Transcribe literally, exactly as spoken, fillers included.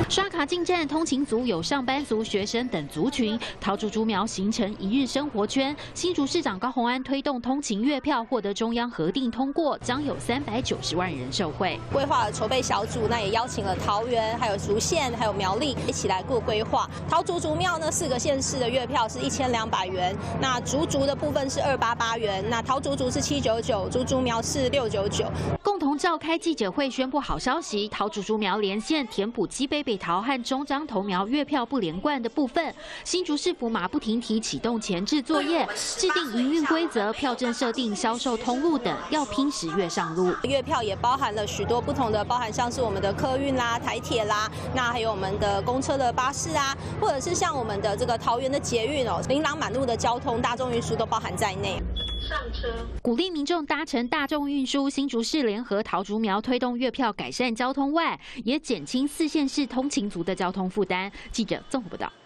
刷卡进站，通勤族有上班族、学生等族群，桃竹竹苗形成一日生活圈。新竹市长高虹安推动通勤月票获得中央核定通过，将有三百九十万人受惠。 规划了筹备小组，那也邀请了桃园、还有竹县、还有苗栗一起来做规划。桃竹竹苗呢，四个县市的月票是一千两百元，那竹竹的部分是二八八元，那桃竹竹是七九九，竹竹苗是六九九。 共同召开记者会宣布好消息，桃竹竹苗连线填补基北北桃和中彰投苗月票不连贯的部分。新竹市府马不停蹄启动前置作业，制定营运规则、票证设定、销售通路等，要拼十月上路。 月票也包含了许多不同的，包含像是我们的客运啦、台铁啦，那还有我们的公车的巴士啊，或者是像我们的这个桃园的捷运哦，琳琅满目的交通、大众运输都包含在内。 上车，鼓励民众搭乘大众运输。新竹市联合桃竹苗推动月票改善交通外，也减轻四县市通勤族的交通负担。记者综合报道。